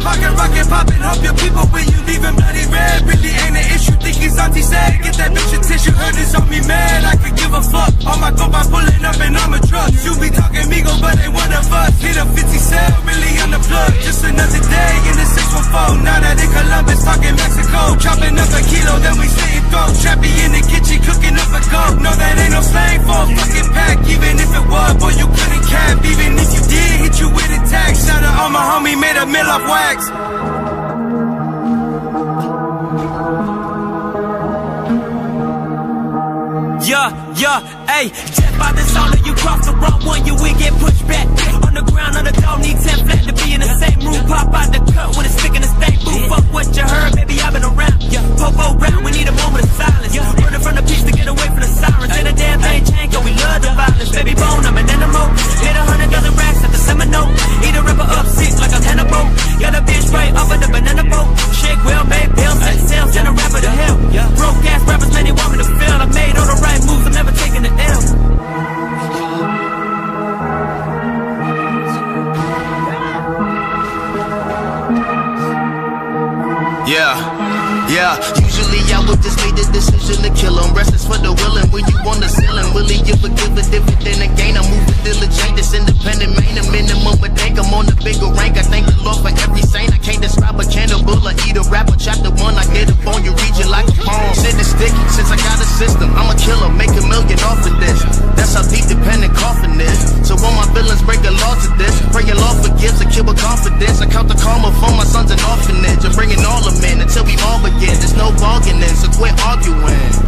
pocket, rocket poppin', help your people when you leaving bloody red. Really ain't an issue, think he's auntie said. Get that bitch a tissue, heard this on me, man. I could give a fuck. All my go by pulling up in armor trucks. You be talking Migo, but ain't one of us. Hit a 50 cell, really on the plug. Just another day in the 614. Now that in Columbus, talking Mexico. Chopping up a kilo, then we sitting throat. Trappy in the kitchen, cooking up a goat. No, that ain't no slang for a fucking pack. Even if it was, boy, you couldn't cap. Even if you did, hit you with a tag. Shout out all my homie, made a mill off wax. Ayy, just by the sound of you cross the wrong one, you will get pushed back. On the ground, on the dog, need 10 flat to be in the same room. Pop out the cut with a stick in the stank booth. Fuck what you heard, baby, I've been around. Popo round, we need a moment of silence. Running from the peace to get away from the sirens. Ain't a damn thing changed, we love the violence. Baby bone, I'm an animal. Hit 100,000 racks at the Seminole. Eat a ripper up sick like a cannibal. Got a bitch right off of the banana boat. Shake well made pills, set sales, send a rapper to hell. Broke ass rappers, man, they want me to fail. I made all the right moves, I'm never taking the L. Yeah, usually I would just make the decision to kill him. Restless for the willing, when you on the ceiling. Will he give a dividend again? I'm moving diligent, this independent man. A minimum a day, I'm on the bigger rank. I thank the Lord for every saint. I can't describe a cannibal or eat a rapper. Chapter 1, I get up on your region like a poem. Shit is sticky, since I got a system. I'm a killer, make $1 million off of this. That's how deep dependent coffin is. So when my villains break a law to this, pray your Lord forgives a kid with confidence. I count the karma for my son's an orphanage. I'm bringing all of men until we all begin. There's no bargaining, so quit arguing.